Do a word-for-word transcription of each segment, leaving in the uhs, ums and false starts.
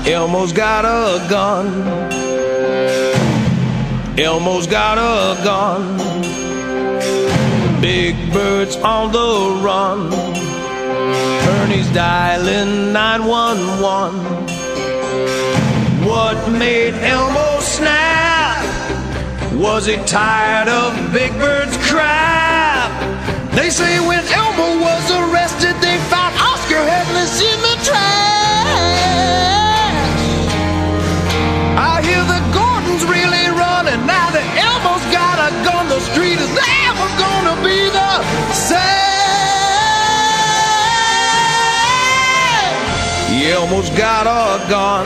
Elmo's got a gun. Elmo's got a gun. Big Bird's on the run. Ernie's dialing nine one one. What made Elmo snap? Was he tired of Big Bird's crap? They say when Elmo was arrested, they found Oscar headless in the trash. I hear the Gordons really running now that Elmo's got a gun. The street is never gonna be the same. Elmo's got a gun.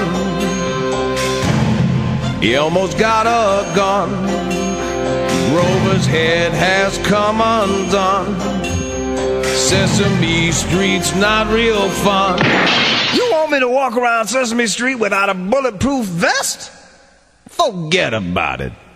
Elmo's got a gun. Rover's head has come undone. Sesame Street's not real fun. You want me to walk around Sesame Street without a bulletproof vest? Forget about it.